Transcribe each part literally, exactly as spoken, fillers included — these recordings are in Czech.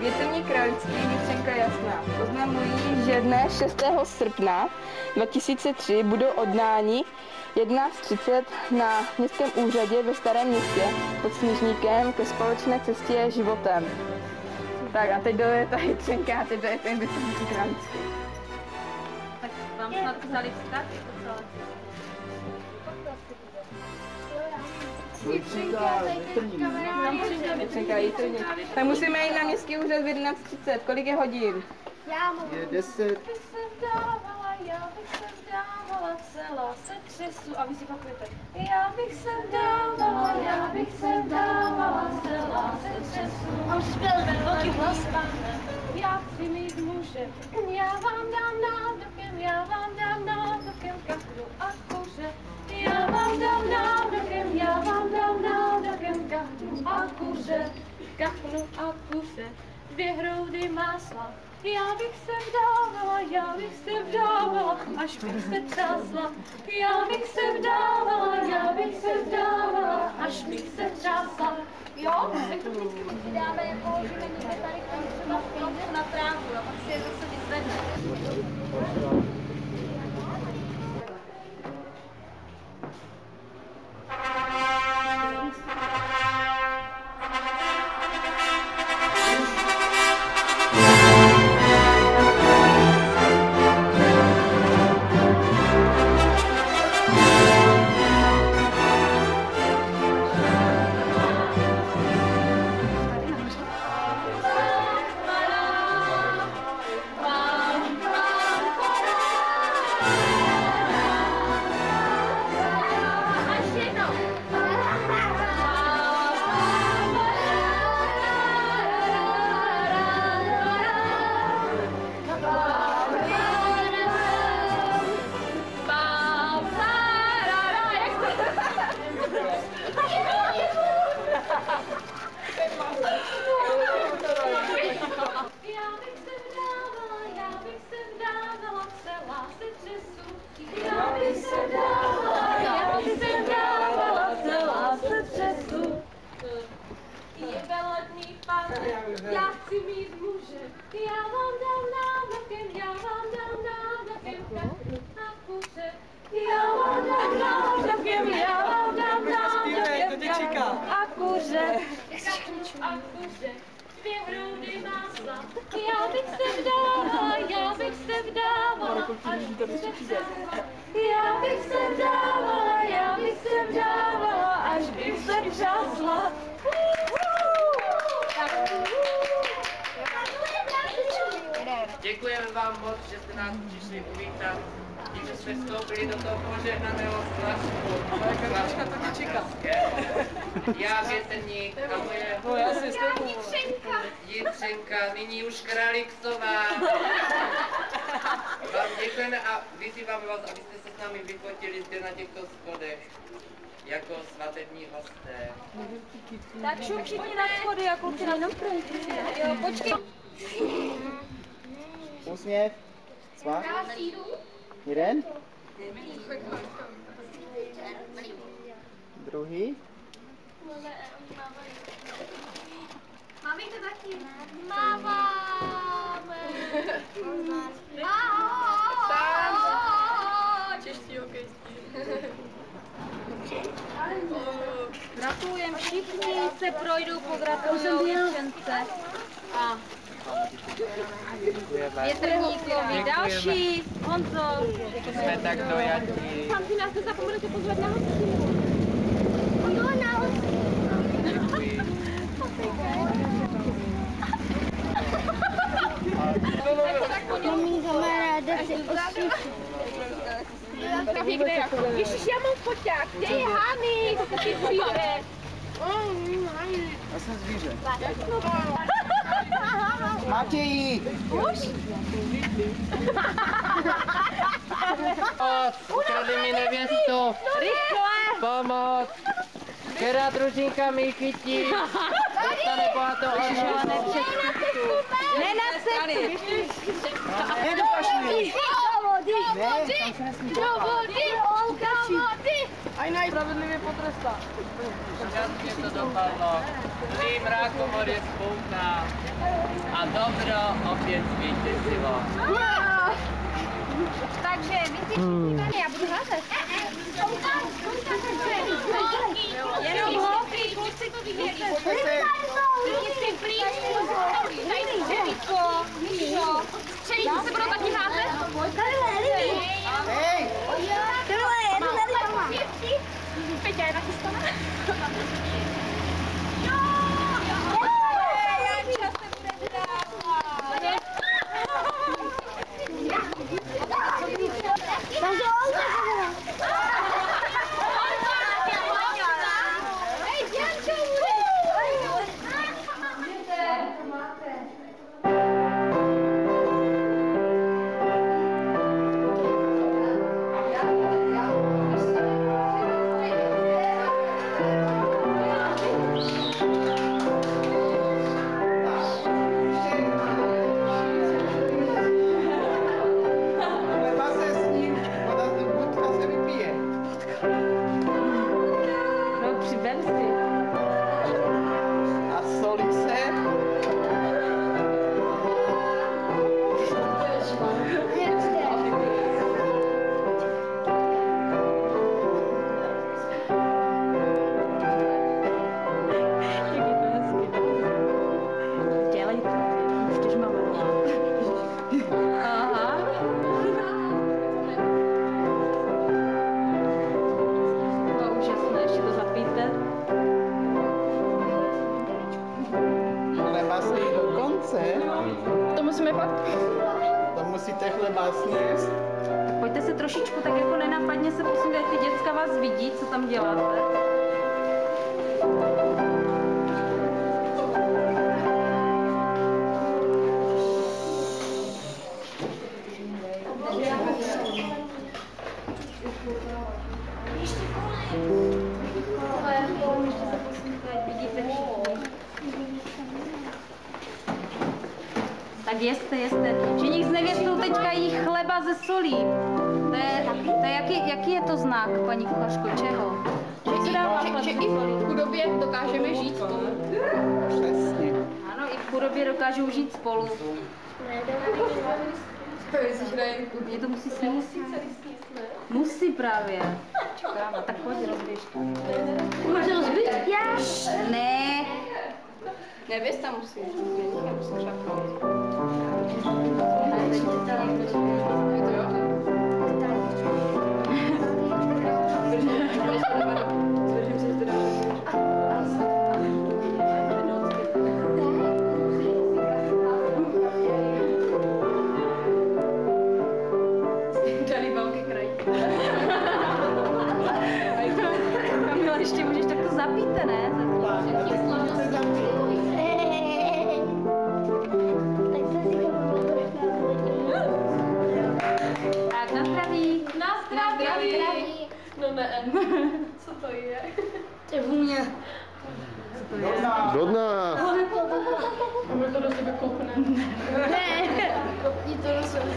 Větrník králický, Jitřenka jasná. Oznamují, že dne šestého srpna dva tisíce tři budou oddáni jedenáct třicet na městském úřadě ve Starém Městě pod Sněžníkem ke společné cestě životem. Tak a teď dole je ta Jitřenka a teď dole je ten Větrník králický. Tak vám snad vzali vztah? Jitřenka, Jitřenka. Tak musíme jít na městský úřad v jedenáct třicet. Kolik je hodin? Je deset. Já bych se vdávala, celá se třesu. A vy si pakujete. Já bych se vdávala, já bych se vdávala, celá se třesu. A už zpěl ve velkým hlasem. Já chci mít muže, já vám dám nádokem, já vám dám nádokem kachnu a kuře. Já vám dám nádokem, já vám dám nádokem kachnu a kuře. Kachnu a kuře, dvě hroudy másla. Já bych se vdávala, já bych se vdávala, až bych se třásla. Já bych se vdávala, já bych se vdávala, až bych se třásla. Jo, tak to vždycky moc vydáme, jako že někde tady tam třeba vklopit na trávu, a pak si je zase vyzvedne. Já chci mít muže, já vám dám nádokem, já vám dám nádokem kachnu a kuře. Já vám dám nádokem, já vám dám nádokem kachnu a kuře. Kachnu a kuře, dvě hroudy másla. Já bych se vdávala, já bych se vdávala, až bych se třásla. Já bych se vdávala, já bych se vdávala, až bych se třásla. Děkujeme vám moc, že jste nás přišli uvítat, tím, že jsme vstoupili do toho požehnaného svátku. Kačka to tě čeká. Já Větrník a moje No, já si s tebou. Jitřenka, nyní už Králíksová. Vám děkujeme a vyzýváme vás, abyste se s námi vyfotili zde na těchto schodech jako svatební hosté. Tak šup všichni na schody, jako ty jenom projít. Jo, počkej. Úsměv. Dva. Jeden. Druhý. Maminka taky. Máváme. Čeští hokejisti. Gratulujem, všichni se projdou, pogratulují Jitřence. A Větrníkovi další, Honzo. Jsme tak dojatí. Tam si nás nezapomenete pozvat na hostinu. Jo, na hostinu. Děkuji. Mamí kamaráda si osvíčí. Ježiš, já mám foťák, kde je Hany? Ty zvíře. Já jsem zvíře. Matějí! Už? Ukradli mi nevěstu! Rychle! Pomoc! Která družinka mi chytí! Dostane bohatou odměnu! Ne na cestu! Ne, do kašli! Do vody! Ne, tam se nesmí Do vody! Do vody! Aj najspravedlivě potrestá. Šťastně to dopadlo. Zlý mrákomor je spoutá a dobro opět zvítězilo. Takže vy si všichni, já budu házet. Jenom holky, kluci to viděli. Všichni si plíčku, tady Ževíčko, Míšo. Střelíci se budou taky házet? Hej! Tohle je jedna doma. Peťa je nachystaná. Jo! Janča se bude dávat. Takže Olga se dá. Hej, Janča bude. To musíme fakt. To musíte chleba sněst. Pojďte se trošičku tak jako nenápadně se posunout, ať ty děcka vás vidí, co tam děláte. Tak jeste, jeste. Ženich s nevěstou teďka jí chleba ze solí. To je, to je jaký, jaký je to znak, paní kuchařko, čeho? Že se dává chleba ze solí? V chudobě dokážeme žít spolu. Přesně. Ano, i v chudobě dokážou žít spolu. Je to musí sníst? Musí právě. Čekám, a tak pojď rozběž to. Může rozbít? Já. Ne. Nevěsta musí změnit, já musím šafnout. Dali velký kraj. Kamila, ještě můžeš takto zapít, ne? Tak, na zdraví. Na zdraví. No ne. Co to je? To je vůně. Do dna. Máme to do sebe kopne. Ne. Kopni to do sebe.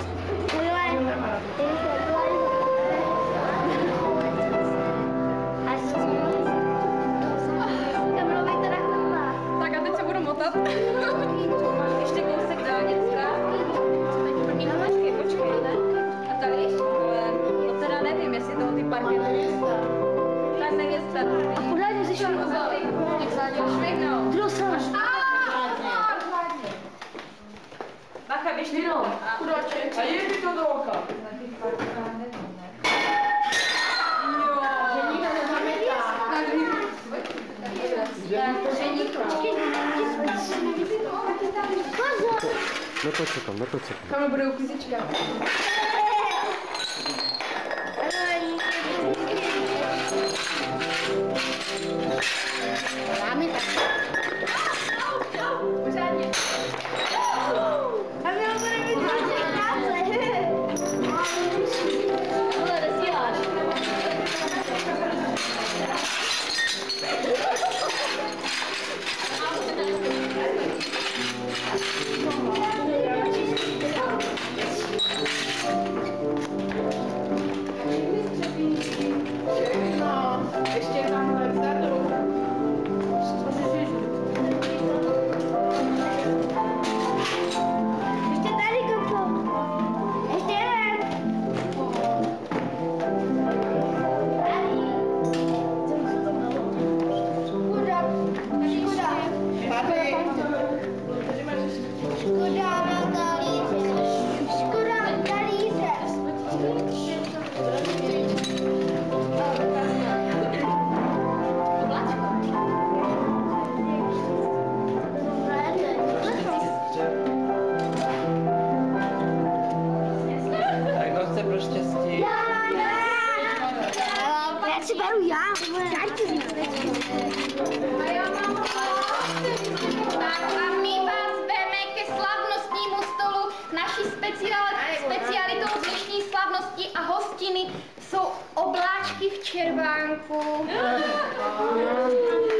Tak a teď se budu motat. Ještě kousek dál, děcka. Počkej, počkej. A tady ještě to teda nevím, jestli toho ty parkety. Tak nevěsta. Pořádně si šel. Švihnout. Kdo se? Bacha, běž jenom. Chudáček. A je mi to do oka. Na to čekám, na to čekám. Tam bude uklízečka. Dáme tak. Pořádně. A my ho budeme mít pořádně. Tohle nesíláš. červánku.